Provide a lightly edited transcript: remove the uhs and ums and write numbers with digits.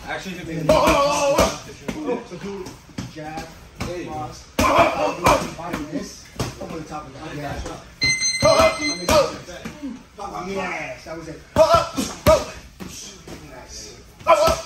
Actually, if it So do jab, cross, fighting this over the top of that. Yeah. Yes, that was it. Nice.